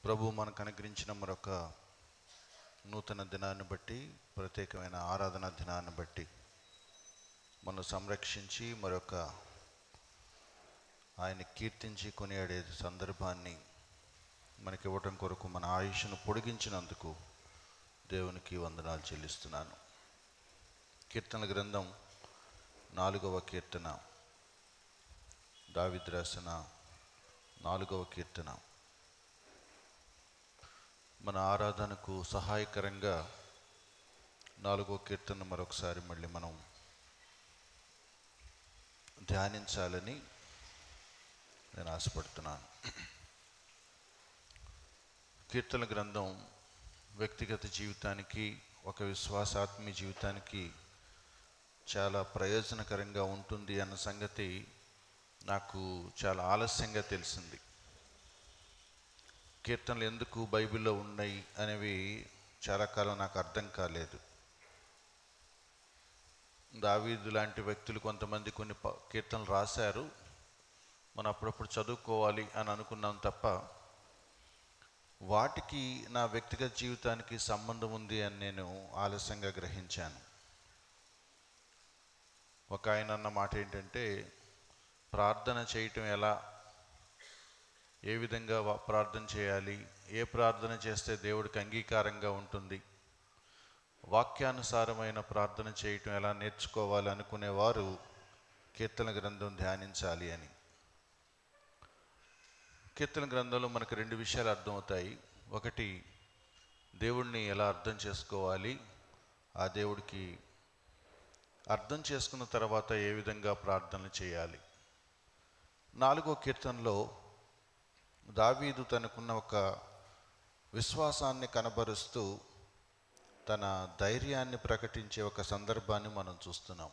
ప్రభు మనకు అనుగ్రహించిన మరొక నూతన దినాన్ని బట్టి, ప్రత్యేకమైన ఆరాధన దినాన్ని బట్టి మనం సంరక్షించి మరొక ఆయన కీర్తించి కొనియాడే సందర్భాన్ని మనకి ఇవ్వటం కొరకు మన ఆయుష్ను పొడిగించినందుకు దేవునికి వందనాలు చెల్లిస్తున్నాను. కీర్తన గ్రంథం 4వ కీర్తన, దావీదు రాసిన 4వ కీర్తన. మన ఆరాధనకు సహాయకరంగా 4వ కీర్తన మరొకసారి మళ్ళీ మనం ధ్యానించాలని నేను ఆశపడుతున్నాను. కీర్తన గ్రంథం వ్యక్తిగత జీవితానికి, ఒక విశ్వాసాత్మీయ జీవితానికి చాలా ప్రయోజనకరంగా ఉంటుంది అన్న సంగతి నాకు చాలా ఆలస్యంగా తెలిసింది. కీర్తనలు ఎందుకు బైబిల్లో ఉన్నాయి అనేవి చాలా కాలం నాకు అర్థం కాలేదు. దావీదు లాంటి వ్యక్తులు కొంతమంది కొన్ని కీర్తనలు రాశారు, మనం అప్పుడప్పుడు చదువుకోవాలి అని అనుకున్నాం తప్ప వాటికి నా వ్యక్తిగత జీవితానికి సంబంధం ఉంది అని నేను ఆలస్యంగా గ్రహించాను. ఒక ఆయన అన్న మాట ఏంటంటే, ప్రార్థన చేయటం ఎలా, ఏ విధంగా ప్రార్థన చేయాలి, ఏ ప్రార్థన చేస్తే దేవుడికి అంగీకారంగా ఉంటుంది, వాక్యానుసారమైన ప్రార్థన చేయటం ఎలా నేర్చుకోవాలి అనుకునేవారు కీర్తన గ్రంథం ధ్యానించాలి అని. కీర్తన గ్రంథంలో మనకు 2 విషయాలు అర్థమవుతాయి. ఒకటి, దేవుడిని ఎలా అర్థం చేసుకోవాలి, ఆ దేవుడికి అర్థం చేసుకున్న తర్వాత ఏ విధంగా ప్రార్థన చేయాలి. 4వ కీర్తనలో దావీదు తనకున్న ఒక విశ్వాసాన్ని కనబరుస్తూ తన ధైర్యాన్ని ప్రకటించే ఒక సందర్భాన్ని మనం చూస్తున్నాం.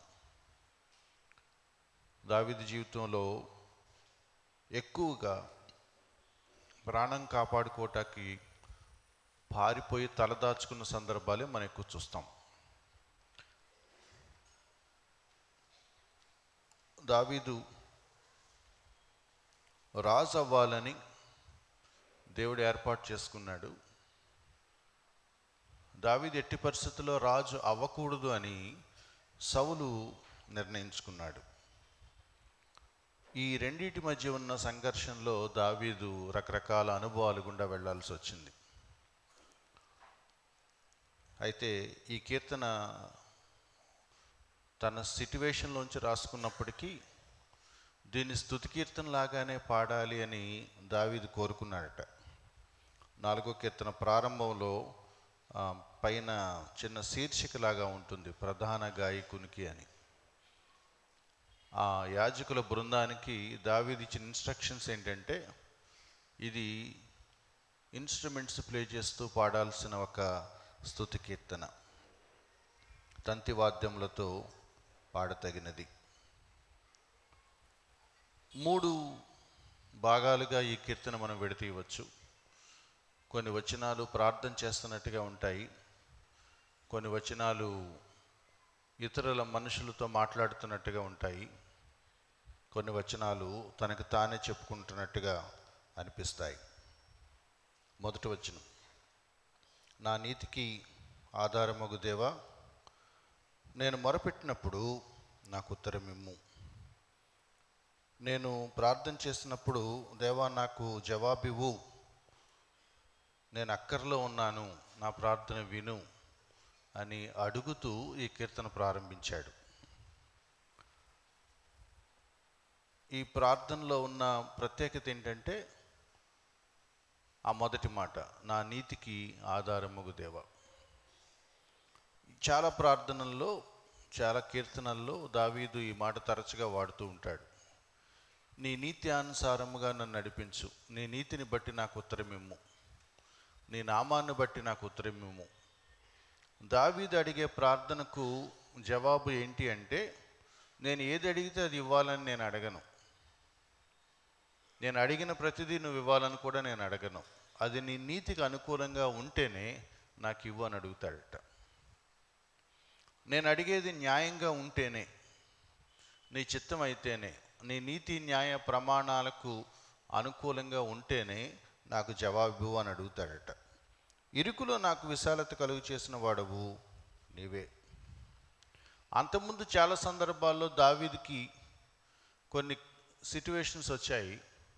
దావీదు జీవితంలో ఎక్కువగా ప్రాణం కాపాడుకోవటానికి పారిపోయి తలదాచుకున్న సందర్భాలే మనం ఎక్కువ చూస్తాం. దావీదు రాజు అవ్వాలని దేవుడు ఏర్పాటు చేసుకున్నాడు. దావీదు ఎట్టి పరిస్థితుల్లో రాజు అవ్వకూడదు అని సౌలు నిర్ణయించుకున్నాడు. ఈ రెండింటి మధ్య ఉన్న సంఘర్షణలో దావీదు రకరకాల అనుభవాలు గుండా వెళ్లాల్సి వచ్చింది. అయితే ఈ కీర్తన తన సిట్యువేషన్లోంచి రాసుకున్నప్పటికీ దీన్ని స్తుతి కీర్తన లాగానే పాడాలి అని దావీదు కోరుకున్నాడట. 4వ కీర్తన ప్రారంభంలో పైన చిన్న శీర్షికలాగా ఉంటుంది, ప్రధాన గాయకునికి అని. ఆ యాజకుల బృందానికి దావీదు ఇచ్చిన ఇన్స్ట్రక్షన్స్ ఏంటంటే, ఇది ఇన్స్ట్రుమెంట్స్ ప్లే చేస్తూ పాడాల్సిన ఒక స్తుతి కీర్తన, తంతివాద్యములతో పాడతగినది. 3 భాగాలుగా ఈ కీర్తన మనం విడతీయవచ్చు. కొన్ని వచనాలు ప్రార్థన చేస్తున్నట్టుగా ఉంటాయి, కొన్ని వచనాలు ఇతరుల మనుషులతో మాట్లాడుతున్నట్టుగా ఉంటాయి, కొన్ని వచనాలు తనకు తానే చెప్పుకుంటున్నట్టుగా అనిపిస్తాయి. మొదటి వచనం, నా నీతికి ఆధారమగు దేవా, నేను మొరపెట్టినప్పుడు నాకు ఉత్తరమిమ్ము. నేను ప్రార్థన చేసినప్పుడు దేవా నాకు జవాబివ్వు, నేను అక్కర్లో ఉన్నాను, నా ప్రార్థన విను అని అడుగుతూ ఈ కీర్తన ప్రారంభించాడు. ఈ ప్రార్థనలో ఉన్న ప్రత్యేకత ఏంటంటే, ఆ మొదటి మాట, నా నీతికి ఆధారముగు దేవా. చాలా ప్రార్థనల్లో, చాలా కీర్తనల్లో దావీదు ఈ మాట తరచుగా వాడుతూ ఉంటాడు. నీ నీతి అనుసారముగా నన్ను నడిపించు, నీ నీతిని బట్టి నాకు ఉత్తరమిమ్ము, నీ నామాన్ని బట్టి నాకు ఉత్తరమిమ్ము. దావీదు అడిగే ప్రార్థనకు జవాబు ఏంటి అంటే, నేను ఏది అడిగితే అది ఇవ్వాలని నేను అడగను, నేను అడిగిన ప్రతిదీ నువ్వు ఇవ్వాలని కూడా నేను అడగను, అది నీ నీతికి అనుకూలంగా ఉంటేనే నాకు ఇవ్వు అని అడుగుతాడట. నేను అడిగేది న్యాయంగా ఉంటేనే, నీ చిత్తం అయితేనే, నీ నీతి న్యాయ ప్రమాణాలకు అనుకూలంగా ఉంటేనే నాకు జవాబు అని అడుగుతాడట. ఇరుకులో నాకు విశాలత కలుగు చేసిన వాడవు నీవే. అంతకుముందు చాలా సందర్భాల్లో దావీదుకి కొన్ని సిట్యువేషన్స్ వచ్చాయి.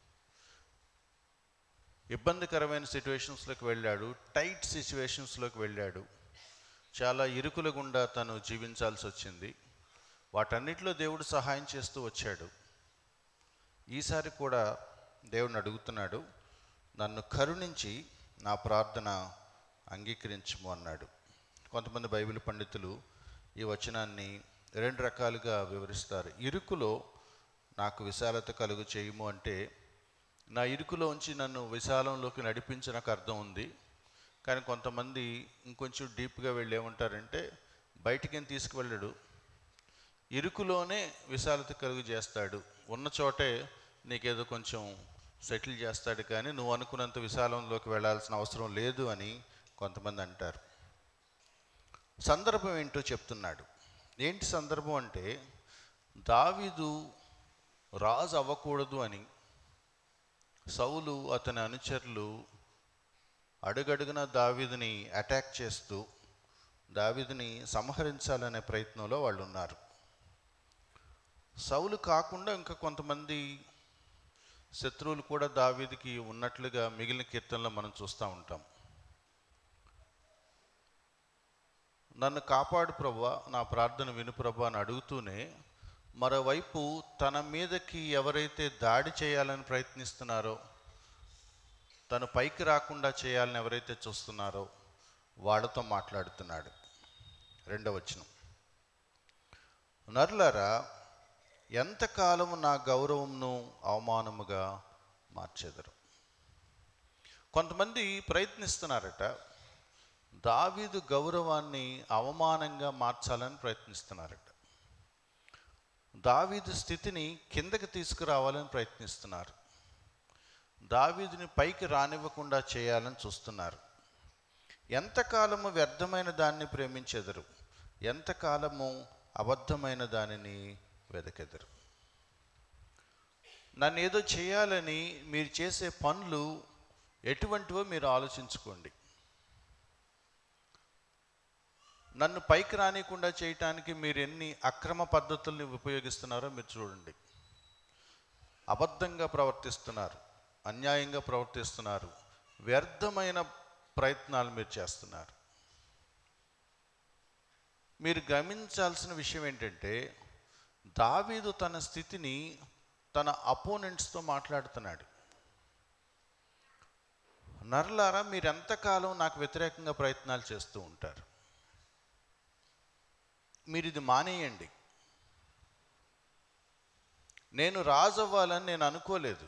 ఇబ్బందికరమైన సిట్యువేషన్స్లోకి వెళ్ళాడు, టైట్ సిచ్యువేషన్స్లోకి వెళ్ళాడు, చాలా ఇరుకుల గుండా తను జీవించాల్సి వచ్చింది. వాటన్నిటిలో దేవుడు సహాయం చేస్తూ వచ్చాడు. ఈసారి కూడా దేవుడిని అడుగుతున్నాడు, నన్ను కరుణించి నా ప్రార్థన అంగీకరించుము అన్నాడు. కొంతమంది బైబిల్ పండితులు ఈ వచనాన్ని రెండు రకాలుగా వివరిస్తారు. ఇరుకులో నాకు విశాలత కలుగు చేయము అంటే, నా ఇరుకులో ఉంచి నన్ను విశాలంలోకి నడిపించడానికి అర్థం ఉంది. కానీ కొంతమంది ఇంకొంచెం డీప్గా వెళ్ళి ఏమంటారంటే, బయటికేం తీసుకువెళ్ళడు, ఇరుకులోనే విశాలత కలుగు చేస్తాడు, ఉన్న చోటే నీకేదో కొంచెం సెటిల్ చేస్తాడు, కానీ నువ్వు అనుకున్నంత విశాలంలోకి వెళ్ళాల్సిన అవసరం లేదు అని కొంతమంది అంటారు. సందర్భం ఏంటో చెప్తున్నాడు. ఏంటి సందర్భం అంటే, దావీదు రాజు అవ్వకూడదు అని సౌలు అతని అనుచరులు అడుగడుగున దావీదుని అటాక్ చేస్తూ దావీదుని సంహరించాలనే ప్రయత్నంలో వాళ్ళు ఉన్నారు. సౌలు కాకుండా ఇంకా కొంతమంది శత్రువులు కూడా దావీదుకి ఉన్నట్లుగా మిగిలిన కీర్తనలో మనం చూస్తూ ఉంటాం. నన్ను కాపాడు ప్రభువా, నా ప్రార్థన విను ప్రభువా అని అడుగుతూనే, మరోవైపు తన మీదకి ఎవరైతే దాడి చేయాలని ప్రయత్నిస్తున్నారో, తను పైకి రాకుండా చేయాలని ఎవరైతే చూస్తున్నారో వాళ్ళతో మాట్లాడుతున్నాడు. 2వ వచనం, నరులారా ఎంతకాలము నా గౌరవంను అవమానముగా మార్చెదరు. కొంతమంది ప్రయత్నిస్తున్నారట, దావీదు గౌరవాన్ని అవమానంగా మార్చాలని ప్రయత్నిస్తున్నారట, దావీదు స్థితిని కిందకి తీసుకురావాలని ప్రయత్నిస్తున్నారు, దావీదుని పైకి రానివ్వకుండా చేయాలని చూస్తున్నారు. ఎంతకాలము వ్యర్థమైన దాన్ని ప్రేమించెదరు, ఎంతకాలము అబద్ధమైన దానిని వెదకెదరు. నన్ను ఏదో చేయాలని మీరు చేసే పనులు ఎటువంటివో మీరు ఆలోచించుకోండి. నన్ను పైకి రానికుండా చేయటానికి మీరు ఎన్ని అక్రమ పద్ధతుల్ని ఉపయోగిస్తున్నారో మీరు చూడండి. అబద్ధంగా ప్రవర్తిస్తున్నారు, అన్యాయంగా ప్రవర్తిస్తున్నారు, వ్యర్థమైన ప్రయత్నాలు మీరు చేస్తున్నారు. మీరు గమనించాల్సిన విషయం ఏంటంటే, దావీదు తన స్థితిని తన అపోనెంట్స్తో మాట్లాడుతున్నాడు. నరులారా మీరు ఎంతకాలం నాకు వ్యతిరేకంగా ప్రయత్నాలు చేస్తూ ఉంటారు, మీరు ఇది మానేయండి. నేను రాజు అవ్వాలని నేను అనుకోలేదు,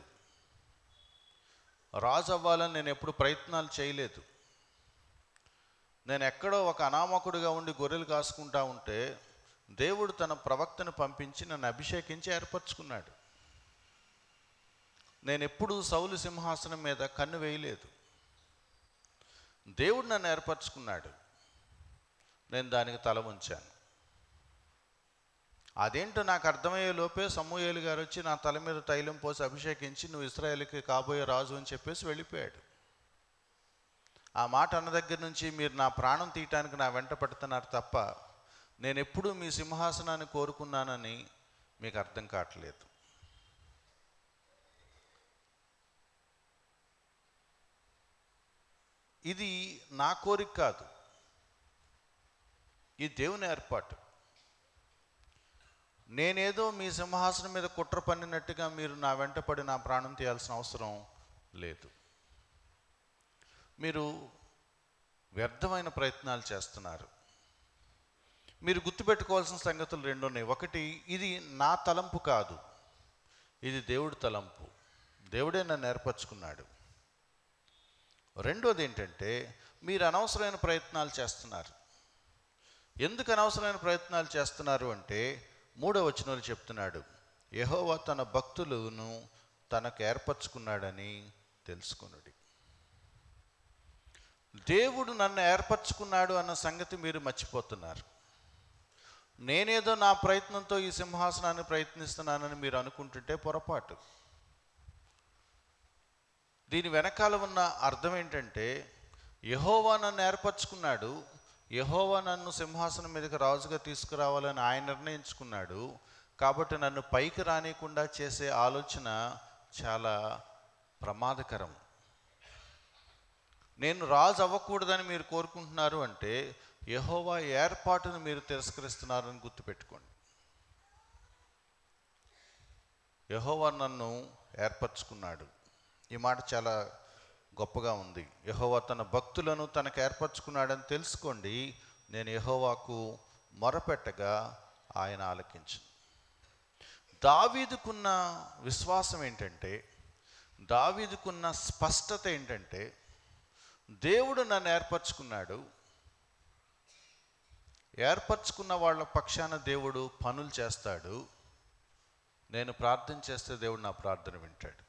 రాజు అవ్వాలని నేను ఎప్పుడు ప్రయత్నాలు చేయలేదు. నేను ఎక్కడో ఒక అనామకుడిగా ఉండి గొర్రెలు కాసుకుంటా ఉంటే దేవుడు తన ప్రవక్తను పంపించి నన్ను అభిషేకించి ఏర్పరచుకున్నాడు. నేను ఎప్పుడు సౌలు సింహాసనం మీద కన్ను వేయలేదు, దేవుడు నన్ను ఏర్పరచుకున్నాడు, నేను దానికి తల ఉంచాను. అదేంటో నాకు అర్థమయ్యే లోపే సమూయేలు గారు వచ్చి నా తల మీద తైలం పోసి అభిషేకించి నువ్వు ఇశ్రాయేలుకి కాబోయే రాజు అని చెప్పేసి వెళ్ళిపోయాడు. ఆ మాట అన్న దగ్గర నుంచి మీరు నా ప్రాణం తీయటానికి నా వెంట పడుతున్నారు తప్ప నేను ఎప్పుడూ మీ సింహాసనాన్ని కోరుకున్నానని మీకు అర్థం కావట్లేదు. ఇది నా కోరిక కాదు, ఇది దేవుని ఏర్పాటు. నేనేదో మీ సింహాసనం మీద కుట్ర పన్నినట్టుగా మీరు నా వెంట పడి నా ప్రాణం తీయాల్సిన అవసరం లేదు. మీరు వ్యర్థమైన ప్రయత్నాలు చేస్తున్నారు. మీరు గుర్తుపెట్టుకోవాల్సిన సంగతులు 2 ఉన్నాయి. ఒకటి, ఇది నా తలంపు కాదు, ఇది దేవుడి తలంపు, దేవుడే నన్ను ఏర్పరచుకున్నాడు. రెండోది ఏంటంటే, మీరు అనవసరమైన ప్రయత్నాలు చేస్తున్నారు. ఎందుకు అనవసరమైన ప్రయత్నాలు చేస్తున్నారు అంటే, 3వ వచనంలో చెప్తున్నాడు, యెహోవా తన భక్తులను తనకు ఏర్పరచుకున్నాడని తెలుసుకొనుడి. దేవుడు నన్ను ఏర్పరచుకున్నాడు అన్న సంగతి మీరు మర్చిపోతున్నారు. నేనేదో నా ప్రయత్నంతో ఈ సింహాసనాన్ని ప్రయత్నిస్తున్నానని మీరు అనుకుంటుంటే పొరపాటు. దీని వెనకాల ఉన్న అర్థం ఏంటంటే, యెహోవా నన్ను ఏర్పరచుకున్నాడు, యెహోవా నన్ను సింహాసనం మీదకి రాజుగా తీసుకురావాలని ఆయన నిర్ణయించుకున్నాడు. కాబట్టి నన్ను పైకి రానియకుండా చేసే ఆలోచన చాలా ప్రమాదకరం. నేను రాజు అవ్వకూడదని మీరు కోరుకుంటున్నారు అంటే యెహోవా ఏర్పాటును మీరు తిరస్కరిస్తున్నారని గుర్తుపెట్టుకోండి. యెహోవా నన్ను ఏర్పరచుకున్నాడు, ఈ మాట చాలా గొప్పగా ఉంది. యెహోవా తన భక్తులను తనకు ఏర్పరచుకున్నాడని తెలుసుకోండి. నేను యెహోవాకు మొరపెట్టగా ఆయన ఆలకించును. దావీదుకున్న విశ్వాసం ఏంటంటే, దావీదుకున్న స్పష్టత ఏంటంటే, దేవుడు నన్ను ఏర్పరచుకున్నాడు, ఏర్పరచుకున్న వాళ్ళ పక్షాన దేవుడు పనులు చేస్తాడు, నేను ప్రార్థన చేస్తే దేవుడు నా ప్రార్థన వింటాడు.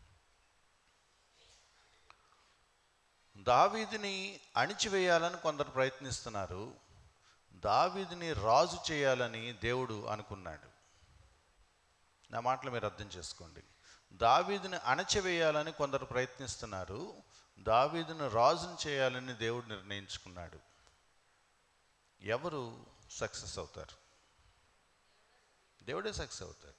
దావీదుని అణిచివేయాలని కొందరు ప్రయత్నిస్తున్నారు, దావీదుని రాజు చేయాలని దేవుడు అనుకున్నాడు. నా మాటలు మీరు అర్థం చేసుకోండి. దావీదుని అణచివేయాలని కొందరు ప్రయత్నిస్తున్నారు, దావీదును రాజును చేయాలని దేవుడు నిర్ణయించుకున్నాడు. ఎవరు సక్సెస్ అవుతారు? దేవుడే సక్సెస్ అవుతాడు.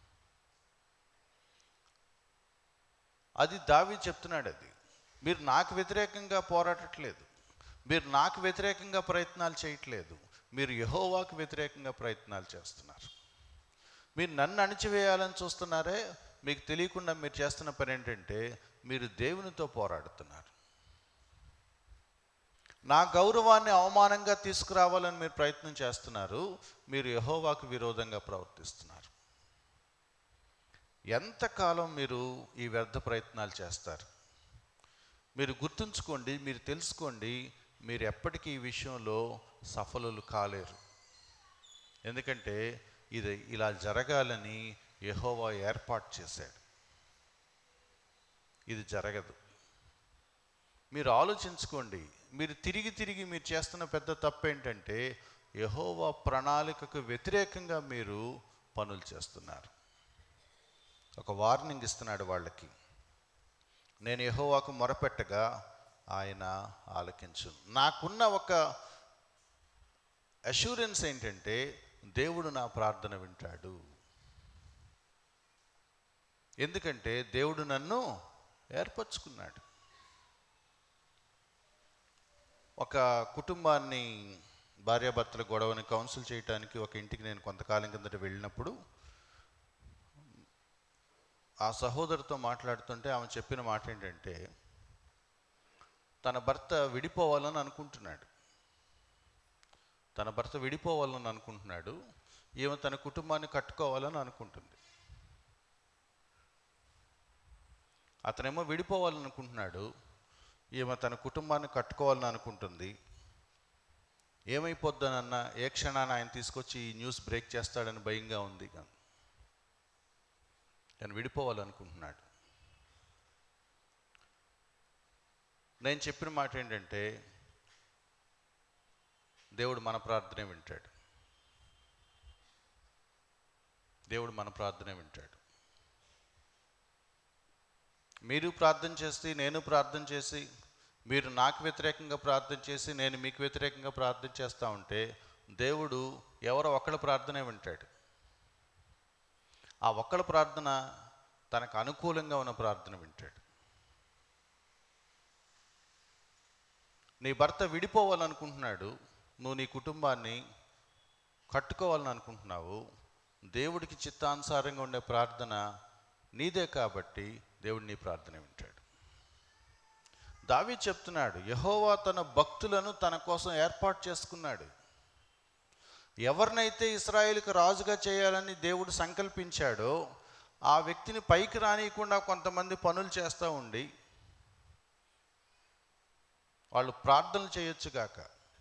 అది దావీదు చెప్తున్నాడు. అది మీరు నాకు వ్యతిరేకంగా పోరాడట్లేదు, మీరు నాకు వ్యతిరేకంగా ప్రయత్నాలు చేయట్లేదు, మీరు యెహోవాకు వ్యతిరేకంగా ప్రయత్నాలు చేస్తున్నారు. మీరు నన్ను అణిచివేయాలని చూస్తున్నారే, మీకు తెలియకుండా మీరు చేస్తున్న పని ఏంటంటే మీరు దేవునితో పోరాడుతున్నారు. నా గౌరవాన్ని అవమానంగా తీసుకురావాలని మీరు ప్రయత్నం చేస్తున్నారు, మీరు యెహోవాకు విరోధంగా ప్రవర్తిస్తున్నారు. ఎంతకాలం మీరు ఈ వ్యర్థ ప్రయత్నాలు చేస్తారు? మీరు గుర్తుంచుకోండి, మీరు తెలుసుకోండి, మీరు ఎప్పటికీ ఈ విషయంలో సఫలులు కాలేరు. ఎందుకంటే ఇది ఇలా జరగాలని యెహోవా ఏర్పాటు చేశాడు. ఇది జరగదు. మీరు ఆలోచించుకోండి. మీరు తిరిగి మీరు చేస్తున్న పెద్ద తప్పు ఏంటంటే యెహోవా ప్రణాళికకు వ్యతిరేకంగా మీరు పనులు చేస్తున్నారు. ఒక వార్నింగ్ ఇస్తున్నాడు వాళ్ళకి. నేను యెహోవాకు మొరపెట్టగా ఆయన ఆలకించును. నాకున్న ఒక అష్యూరెన్స్ ఏంటంటే దేవుడు నా ప్రార్థన వింటాడు. ఎందుకంటే దేవుడు నన్ను ఏర్పరచుకున్నాడు. ఒక కుటుంబాన్ని, భార్యాభర్తల గొడవని కౌన్సిల్ చేయడానికి ఒక ఇంటికి నేను కొంతకాలం కిందట వెళ్ళినప్పుడు ఆ సహోదరితో మాట్లాడుతుంటే ఆమె చెప్పిన మాట ఏంటంటే, తన భర్త విడిపోవాలని అనుకుంటున్నాడు. ఈమె తన కుటుంబాన్ని కట్టుకోవాలని అనుకుంటుంది. అతనేమో విడిపోవాలని అనుకుంటున్నాడు, ఈమె తన కుటుంబాన్ని కట్టుకోవాలని అనుకుంటుంది. ఏమైపోద్దనన్నా ఏ క్షణాన్ని ఆయన తీసుకొచ్చి ఈ న్యూస్ బ్రేక్ చేస్తాడని భయంగా ఉంది. నేను విడిపోవాలనుకుంటున్నాడు. నేను చెప్పిన మాట ఏంటంటే దేవుడు మన ప్రార్థనే వింటాడు. దేవుడు మన ప్రార్థనే వింటాడు. మీరు ప్రార్థన చేసి, నేను ప్రార్థన చేసి, మీరు నాకు వ్యతిరేకంగా ప్రార్థన చేసి, నేను మీకు వ్యతిరేకంగా ప్రార్థన చేస్తూ ఉంటే దేవుడు ఎవరో ఒకళ్ళ ప్రార్థనే వింటాడు. ఆ ఒక్కళ్ళ ప్రార్థన తనకు అనుకూలంగా ఉన్న ప్రార్థన వింటాడు. నీ భర్త విడిపోవాలనుకుంటున్నాడు, నువ్వు నీ కుటుంబాన్ని కట్టుకోవాలని అనుకుంటున్నావు. దేవుడికి చిత్తానుసారంగా ఉండే ప్రార్థన నీదే కాబట్టి దేవుడు నీ ప్రార్థన వింటాడు. దావీదు చెప్తున్నాడు, యెహోవా తన భక్తులను తన కోసం ఏర్పాటు చేసుకున్నాడు. ఎవరినైతే ఇశ్రాయేలుకు రాజుగా చేయాలని దేవుడు సంకల్పించాడో ఆ వ్యక్తిని పైకి రానియకుండా కొంతమంది పనులు చేస్తూ ఉండి వాళ్ళు ప్రార్థనలు చేయొచ్చు గాక,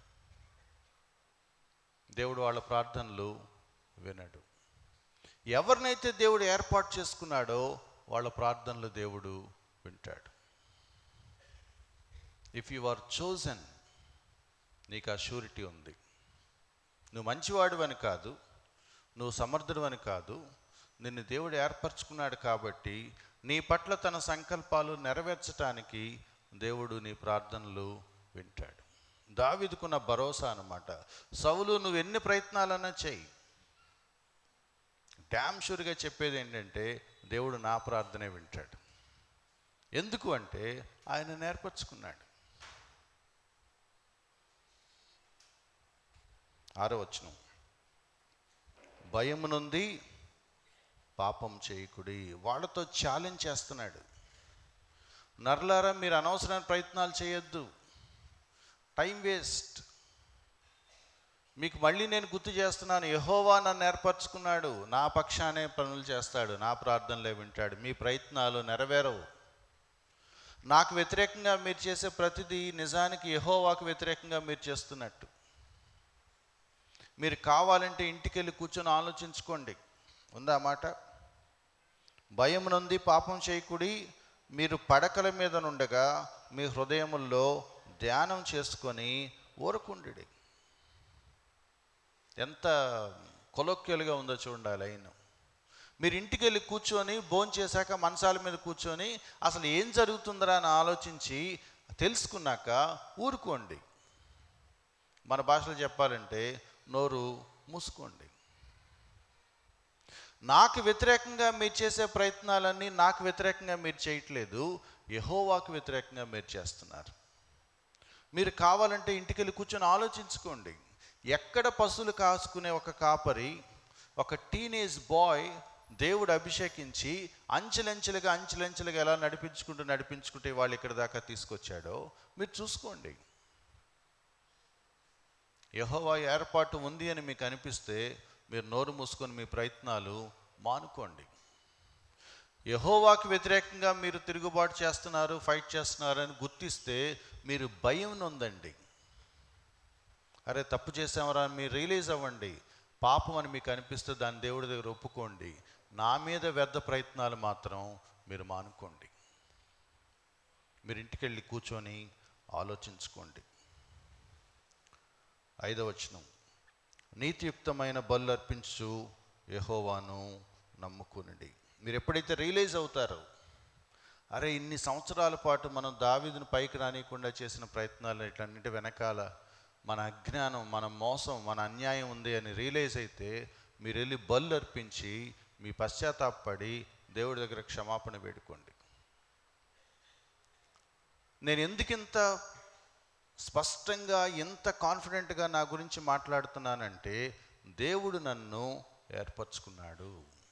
దేవుడు వాళ్ళ ప్రార్థనలు వినడు. ఎవరినైతే దేవుడు ఏర్పాటు చేసుకున్నాడో వాళ్ళ ప్రార్థనలు దేవుడు వింటాడు. ఇఫ్ యు ఆర్ చోజన్, నీకు ఆ షూరిటీ ఉంది. నువ్వు మంచివాడివని కాదు, నువ్వు సమర్థుడివని కాదు, నిన్ను దేవుడు ఏర్పరచుకున్నాడు కాబట్టి నీ పట్ల తన సంకల్పాలు నెరవేర్చటానికి దేవుడు నీ ప్రార్థనలు వింటాడు. దావీదుకున్న భరోసా అన్నమాట. సౌలు నువ్వు ఎన్ని ప్రయత్నాలన్నా చెయ్యి, డ్యామ్ షూర్గా చెప్పేది ఏంటంటే దేవుడు నా ప్రార్థనే వింటాడు. ఎందుకు అంటే ఆయన నేర్పరచుకున్నాడు. 6వ వచనం, భయం నుండి పాపం చేయకుడి. వాళ్ళతో ఛాలెంజ్ చేస్తున్నాడు. నర్లారా, మీరు అనవసరమైన ప్రయత్నాలు చేయొద్దు, టైం వేస్ట్. మీకు మళ్ళీ నేను గుర్తు చేస్తున్నాను, యెహోవా నన్ను ఏర్పరచుకున్నాడు, నా పక్షానే పనులు చేస్తాడు, నా ప్రార్థనలే వింటాడు. మీ ప్రయత్నాలు నెరవేరవు. నాకు వ్యతిరేకంగా మీరు చేసే ప్రతిదీ నిజానికి యెహోవాకు వ్యతిరేకంగా మీరు చేస్తున్నట్టు. మీరు కావాలంటే ఇంటికి వెళ్ళి కూర్చొని ఆలోచించుకోండి. ఉందా మాట? భయం నుండి పాపం చేయకుడి, మీరు పడకల మీద నుండగా మీ హృదయముల్లో ధ్యానం చేసుకొని ఊరకుండి. ఎంత కొలొక్యలుగా ఉందో చూడండి ఆ లైన్. మీరు ఇంటికి వెళ్ళి కూర్చొని భోంచేశాక మంచాల మీద కూర్చొని అసలు ఏం జరుగుతుందరా అని ఆలోచించి తెలుసుకున్నాక ఊరుకోండి. మన భాషలో చెప్పాలంటే నోరు మూసుకోండి. నాకు వ్యతిరేకంగా మీరు చేసే ప్రయత్నాలన్నీ నాకు వ్యతిరేకంగా మీరు చేయట్లేదు, యెహోవాకు వ్యతిరేకంగా మీరు చేస్తున్నారు. మీరు కావాలంటే ఇంటికి వెళ్ళి కూర్చొని ఆలోచించుకోండి. ఎక్కడ పశువులు కాసుకునే ఒక కాపరి, ఒక టీనేజ్ బాయ్ దేవుడు అభిషేకించి అంచెలంచెలుగా ఎలా నడిపించుకుంటే వాళ్ళు ఇక్కడ దాకా తీసుకొచ్చాడో మీరు చూసుకోండి. యెహోవా ఏర్పాటు ఉంది అని మీకు అనిపిస్తే మీరు నోరు మూసుకొని మీ ప్రయత్నాలు మానుకోండి. యెహోవాకి వ్యతిరేకంగా మీరు తిరుగుబాటు చేస్తున్నారు, ఫైట్ చేస్తున్నారు అని గుర్తిస్తే మీరు భయం నొందండి. అరే తప్పు చేసామరా అని మీరు రియలైజ్ అవ్వండి. పాపం అని మీకు అనిపిస్తే దాన్ని దేవుడి దగ్గర ఒప్పుకోండి. నా మీద వ్యర్థ ప్రయత్నాలు మాత్రం మీరు మానుకోండి. మీరు ఇంటికి వెళ్ళి కూర్చొని ఆలోచించుకోండి. 5వ వచనం, నీతియుక్తమైన బలు అర్పించు యెహోవాను నమ్ముకునండి. మీరు ఎప్పుడైతే రియలైజ్ అవుతారో, అరే ఇన్ని సంవత్సరాల పాటు మనం దావీదును పైకి రానియకుండా చేసిన ప్రయత్నాలు ఇట్లన్నిటి వెనకాల మన అజ్ఞానం, మన మోసం, మన అన్యాయం ఉంది అని రియలైజ్ అయితే మీరు వెళ్ళి బలు అర్పించి మీ పశ్చాత్తాపడి దేవుడి దగ్గర క్షమాపణ వేడుకోండి. నేను ఎందుకింత స్పష్టంగా ఎంత కాన్ఫిడెంట్గా నా గురించి మాట్లాడుతున్నానంటే దేవుడు నన్ను ఏర్పరచుకున్నాడు.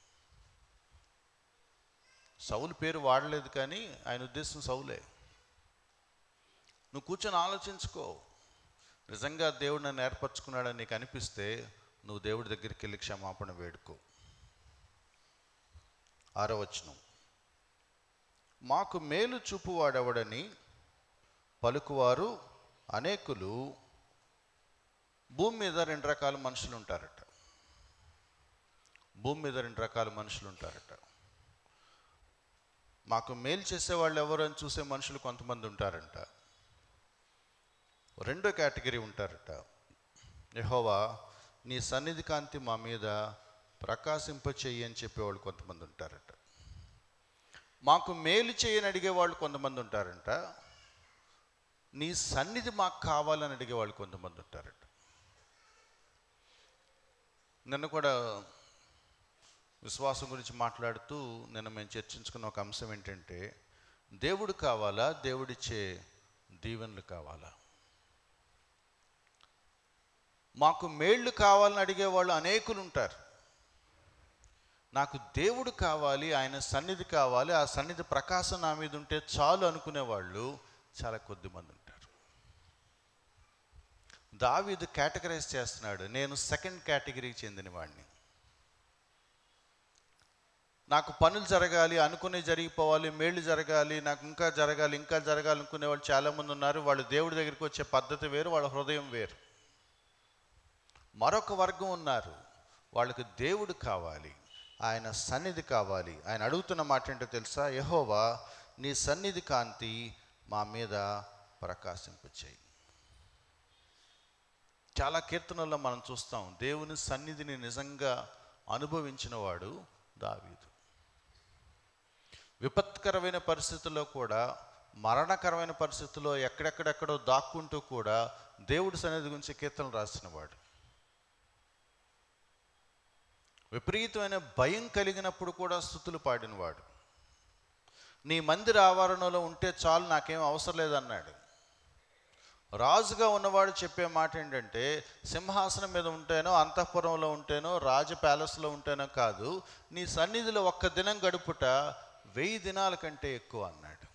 సౌలు పేరు వాడలేదు కానీ ఆయన ఉద్దేశం సౌలే. నువ్వు కూర్చొని ఆలోచించుకో. నిజంగా దేవుడు నన్ను ఏర్పరచుకున్నాడని నీకు అనిపిస్తే నువ్వు దేవుడి దగ్గరికి వెళ్ళి క్షమాపణ వేడుకో. 6వ వచనం, మాకు మేలు చూపువాడెవడని పలుకువారు అనేకులు భూమి మీద 2 రకాల మనుషులు ఉంటారట. భూమి మీద 2 రకాల మనుషులు ఉంటారట. మాకు మేలు చేసేవాళ్ళు ఎవరు అని చూసే మనుషులు కొంతమంది ఉంటారంట. రెండో కేటగిరీ ఉంటారట. యెహోవా నీ సన్నిధి కాంతి మా మీద ప్రకాశింపచేయి అని చెప్పేవాళ్ళు కొంతమంది ఉంటారట. మాకు మేలు చేయని అడిగేవాళ్ళు కొంతమంది ఉంటారంట. నీ సన్నిధి మాకు కావాలని అడిగేవాళ్ళు కొంతమంది ఉంటారట. నిన్న కూడా విశ్వాసం గురించి మాట్లాడుతూ నిన్న మేము చర్చించుకున్న ఒక అంశం ఏంటంటే, దేవుడు కావాలా, దేవుడిచ్చే దీవెనలు కావాలా? మాకు మేళ్ళు కావాలని అడిగేవాళ్ళు అనేకులు ఉంటారు. నాకు దేవుడు కావాలి, ఆయన సన్నిధి కావాలి, ఆ సన్నిధి ప్రకాశం నా మీద ఉంటే చాలు అనుకునేవాళ్ళు చాలా కొద్ది మంది ఉంటారు. దావీదు కేటగరైజ్ చేస్తున్నాడు, నేను సెకండ్ కేటగిరీకి చెందిన వాడిని. నాకు పనులు జరగాలి, అనుకునే జరిగిపోవాలి, మేళ్ళు జరగాలి, నాకు ఇంకా జరగాలి అనుకునే వాళ్ళు చాలామంది ఉన్నారు. వాళ్ళు దేవుడి దగ్గరికి వచ్చే పద్ధతి వేరు, వాళ్ళ హృదయం వేరు. మరొక వర్గం ఉన్నారు, వాళ్ళకి దేవుడు కావాలి, ఆయన సన్నిధి కావాలి. ఆయన అడుగుతున్న మాట ఏంటో తెలుసా? యెహోవా నీ సన్నిధి కాంతి మా మీద ప్రకాశింపచేయి. చాలా కీర్తనల్లో మనం చూస్తాం దేవుని సన్నిధిని నిజంగా అనుభవించిన వాడు దావీదు. విపత్కరమైన పరిస్థితుల్లో కూడా, మరణకరమైన పరిస్థితుల్లో ఎక్కడెక్కడెక్కడో దాక్కుంటూ కూడా దేవుడి సన్నిధి గురించి కీర్తనలు రాసినవాడు. విపరీతమైన భయం కలిగినప్పుడు కూడా స్తుతులు పాడినవాడు. నీ మందిర ఆవరణలో ఉంటే చాలు, నాకేం అవసరం లేదన్నాడు. రాజుగా ఉన్నవాడు చెప్పే మాట ఏంటంటే, సింహాసనం మీద ఉంటేనో, అంతఃపురంలో ఉంటేనో, రాజ ప్యాలెస్లో ఉంటేనో కాదు, నీ సన్నిధిలో ఒక్క దినం గడుపుట 1000 దినాల కంటే ఎక్కువ అన్నాడు.